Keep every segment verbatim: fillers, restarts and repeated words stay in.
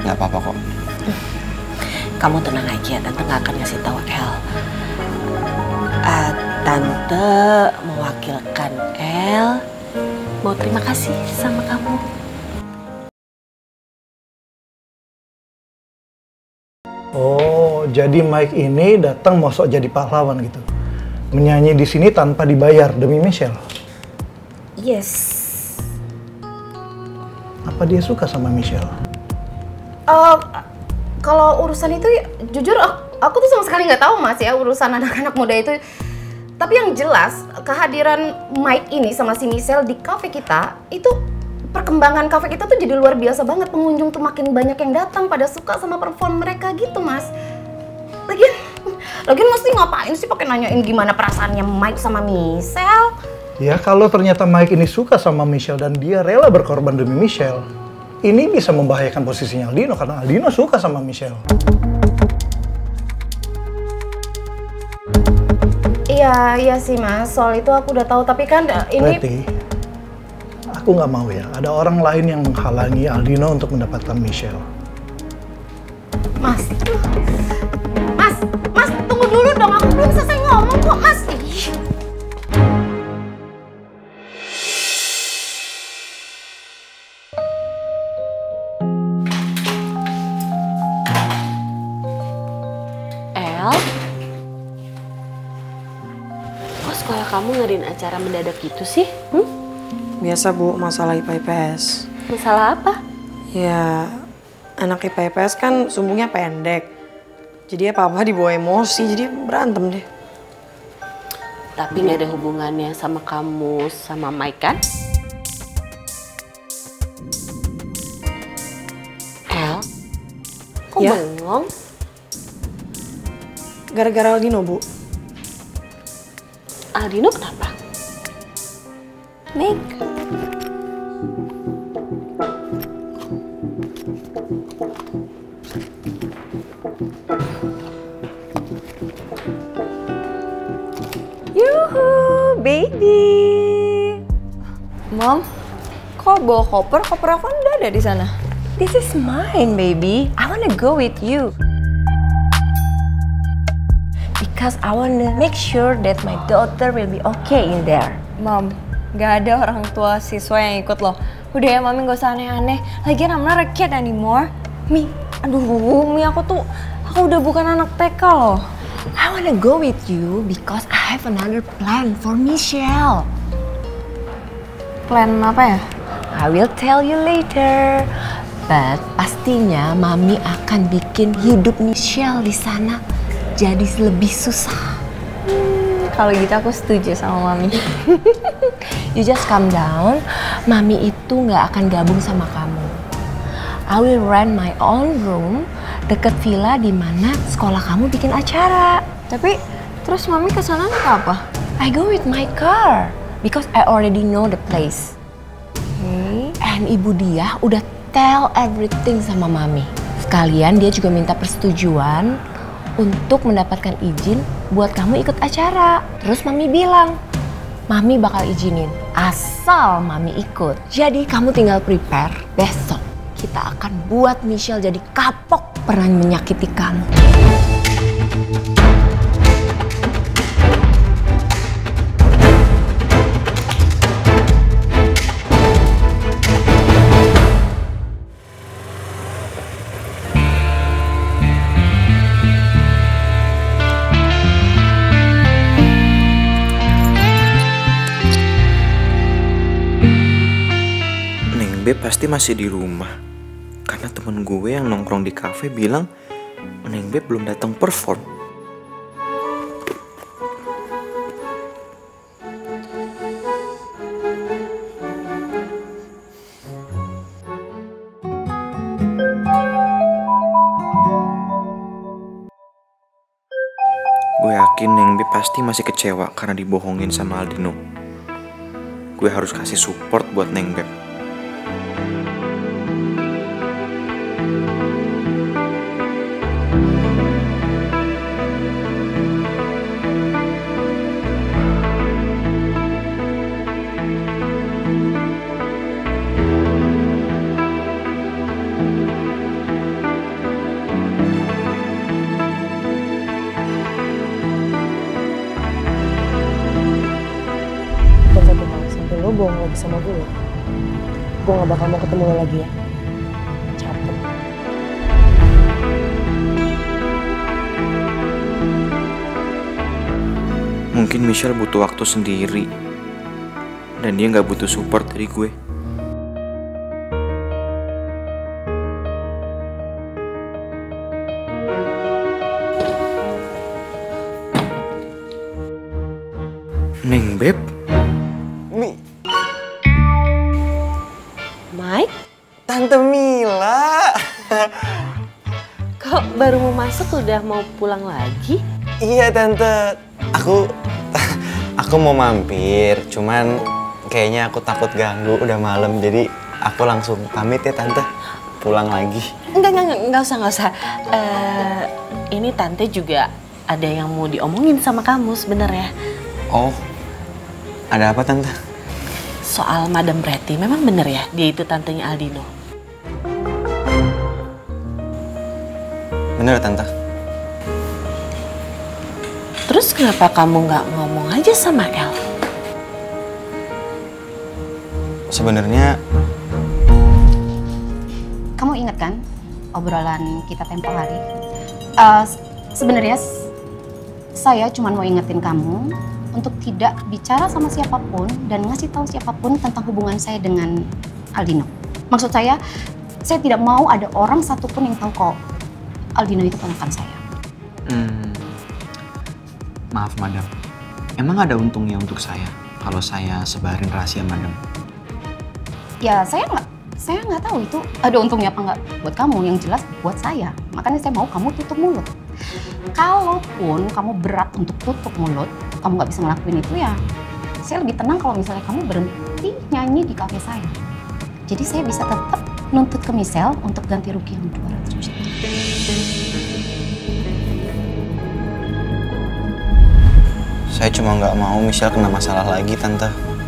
Nggak apa-apa kok. Kamu tenang aja, Tante nggak akan ngasih tahu El. Uh, Tante mewakilkan El mau terima kasih sama kamu. Oh, jadi Mike ini datang mau sok jadi pahlawan gitu. Menyanyi di sini tanpa dibayar demi Michelle. Yes. Apa dia suka sama Michelle? Uh, kalau urusan itu jujur aku tuh sama sekali nggak tahu Mas ya urusan anak-anak muda itu. Tapi yang jelas kehadiran Mike ini sama si Michelle di cafe kita itu perkembangan cafe kita tuh jadi luar biasa banget. Pengunjung tuh makin banyak yang datang pada suka sama perform mereka gitu Mas. Lagian, lagian Mas nih ngapain sih pakai nanyain gimana perasaannya Mike sama Michelle? Ya kalau ternyata Mike ini suka sama Michelle dan dia rela berkorban demi Michelle, ini bisa membahayakan posisinya Aldino karena Aldino suka sama Michelle. Iya, iya sih Mas, soal itu aku udah tahu, tapi kan ini... Berarti, aku nggak mau ya, ada orang lain yang menghalangi Aldino untuk mendapatkan Michelle. Mas, Mas, Mas, tunggu dulu dong, aku belum selesai ngomong kok Mas. El, kok sekolah kamu ngadain acara mendadak gitu sih? Hmm? Biasa Bu, masalah I P A I P S. Masalah apa? Ya, anak I P A I P S kan sumbungnya pendek. Jadi ya papa dibawa emosi, jadi berantem deh. Tapi nggak ada hubungannya sama kamu sama Mike kan? El, kok Ya. bengong? Gara-gara Aldino, Bu. Aldino kenapa? Nick. Yuhu, baby. Mom, kok bawa koper? Koper aku kan udah ada di sana. This is mine, baby. I wanna go with you. Because I wanna make sure that my daughter will be okay in there. Mom, gak ada orang tua siswa yang ikut loh. Udah ya, Mami gak usah aneh-aneh. Lagian I'm not a kid anymore. Mi, aduh, Mi aku tuh, aku udah bukan anak T K loh. I wanna go with you because I have another plan for Michelle. Plan apa ya? I will tell you later. But pastinya Mami akan bikin hidup Michelle di sana jadi lebih susah. Hmm, kalau gitu aku setuju sama Mami. You just calm down. Mami itu nggak akan gabung sama kamu. I will rent my own room deket villa di mana sekolah kamu bikin acara. Tapi terus Mami kesana naik apa? I go with my car because I already know the place. Okay. And Ibu dia udah tell everything sama Mami. Sekalian dia juga minta persetujuan untuk mendapatkan izin buat kamu ikut acara. Terus Mami bilang, Mami bakal izinin asal Mami ikut. Jadi kamu tinggal prepare, besok kita akan buat Michelle jadi kapok pernah menyakiti kamu. Beb pasti masih di rumah. Karena temen gue yang nongkrong di kafe bilang Neng Beb belum datang perform. Gue yakin Neng Beb pasti masih kecewa karena dibohongin sama Aldino. Gue harus kasih support buat Neng Beb. lagi sama gue, gue gak bakal mau ketemu lo lagi ya. Capek. Mungkin Michelle butuh waktu sendiri. Dan dia gak butuh support dari gue. Neng Beb. Mi, Mike, Tante Mila. kok baru mau masuk udah mau pulang lagi? Iya Tante, aku aku mau mampir, cuman kayaknya aku takut ganggu, udah malam, jadi aku langsung pamit ya Tante, pulang lagi. Enggak, enggak, enggak, enggak usah, enggak usah. Uh, ini Tante juga ada yang mau diomongin sama kamu sebenarnya. Oh, ada apa Tante? Soal Madam Pretty, memang bener ya dia itu tantenya Aldino? Bener Tante. Terus kenapa kamu nggak ngomong aja sama El? Sebenarnya Kamu ingat kan obrolan kita tempo hari? Uh, Sebenarnya saya cuma mau ingetin kamu untuk tidak bicara sama siapapun dan ngasih tahu siapapun tentang hubungan saya dengan Aldino. Maksud saya, saya tidak mau ada orang satupun yang tahu kok Aldino itu ponakan saya. Hmm, maaf Madam, emang ada untungnya untuk saya kalau saya sebarin rahasia Madam? Ya saya nggak, saya nggak tahu itu ada untungnya apa nggak buat kamu. Yang jelas buat saya. Makanya saya mau kamu tutup mulut. Kalaupun kamu berat untuk tutup mulut, kamu nggak bisa ngelakuin itu ya, saya lebih tenang kalau misalnya kamu berhenti nyanyi di kafe saya. Jadi saya bisa tetap nuntut ke Michelle untuk ganti rugi yang dua ratus juta. saya cuma nggak mau Michelle kena masalah lagi Tante.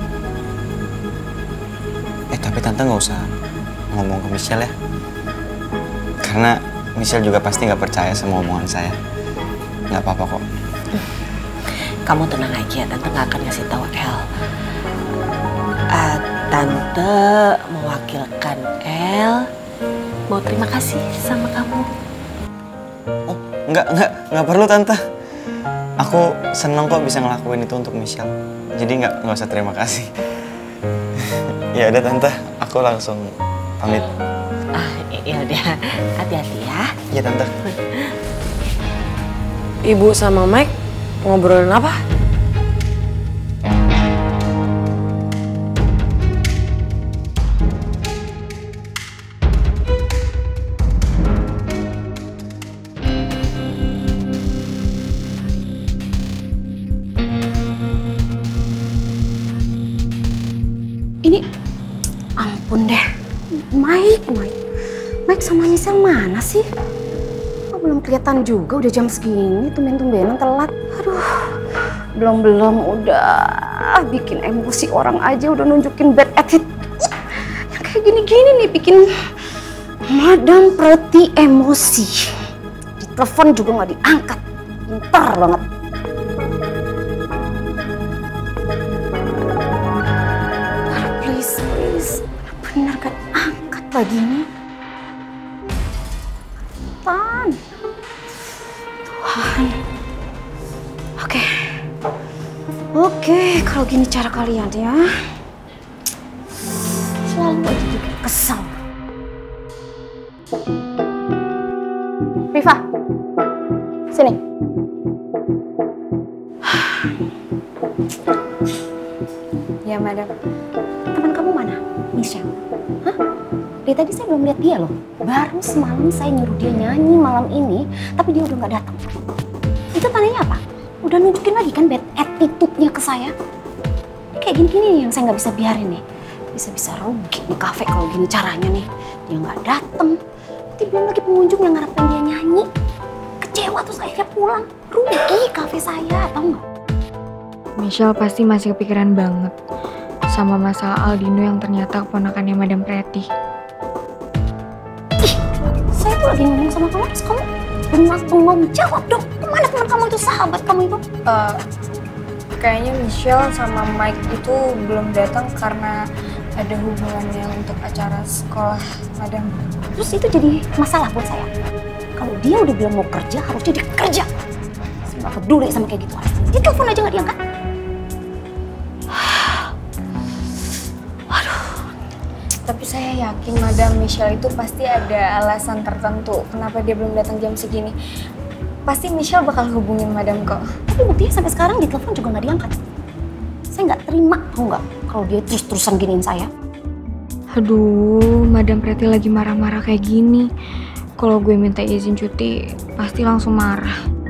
Eh tapi Tante nggak usah ngomong ke Michelle ya, karena Michelle juga pasti nggak percaya sama omongan saya. Nggak apa-apa kok. Kamu tenang aja, Tante nggak akan ngasih tahu El. Uh, Tante mewakilkan El mau terima kasih sama kamu. Oh, nggak, nggak, nggak perlu Tante. Aku seneng kok bisa ngelakuin itu untuk Michelle. Jadi nggak, nggak usah terima kasih. Ya udah Tante, aku langsung pamit. Ah, ya udah, hati-hati ya. Iya Tante. Ibu sama Mike ngobrolin apa? Ini, ampun deh, Mike, Mike, Mike sama Michelle mana sih? Belum kelihatan juga, udah jam segini, tumben-tumbenan telat. Aduh, belum-belum udah bikin emosi orang aja, udah nunjukin bad attitude. Yang kayak gini-gini nih bikin Madam Pretty emosi. Di telepon juga nggak diangkat, pintar banget. Aduh, please, please, bener gak angkat lagi nih. Tan. Tuhan. Oke. Oke, kalau gini cara kalian ya. Selalu aja bikin kesel. Rifa. Sini. Ya, Madam. Teman kamu mana? Michelle. Hah? Dari tadi saya belum lihat dia loh. Baru semalam saya nyuruh dia nyanyi malam ini, tapi dia udah nggak datang. Itu tandanya apa? Udah nunjukin lagi kan bad attitude-nya ke saya. Kayak gini-gini nih yang saya nggak bisa biarin nih. Bisa-bisa rugi di kafe kalau gini caranya nih. Dia nggak datang. Nanti belum lagi pengunjung yang ngarepin dia nyanyi. Kecewa terus akhirnya pulang. Rugi kafe saya, tau nggak? Michelle pasti masih kepikiran banget sama masalah Aldino yang ternyata keponakannya Madam Pretty. Ih, saya tuh lagi ngomong sama kamu, terus kamu belum langsung mau jawab dong. Kemana teman kamu itu, sahabat kamu itu? Uh, kayaknya Michelle sama Mike itu belum datang karena ada hubungannya untuk acara sekolah Madam. Terus itu jadi masalah buat saya. Kalau dia udah bilang mau kerja, harusnya dia kerja. Saya nggak peduli sama kayak gitu. Dia telepon aja nggak diangkat. Tapi saya yakin Madam Michelle itu pasti ada alasan tertentu kenapa dia belum datang jam segini. Pasti Michelle bakal hubungin Madam kok. Tapi buktinya sampai sekarang di telepon juga nggak diangkat. Saya nggak terima, tau nggak, kalau dia terus-terusan giniin saya. Aduh, Madam Pretty lagi marah-marah kayak gini. Kalau gue minta izin cuti, pasti langsung marah.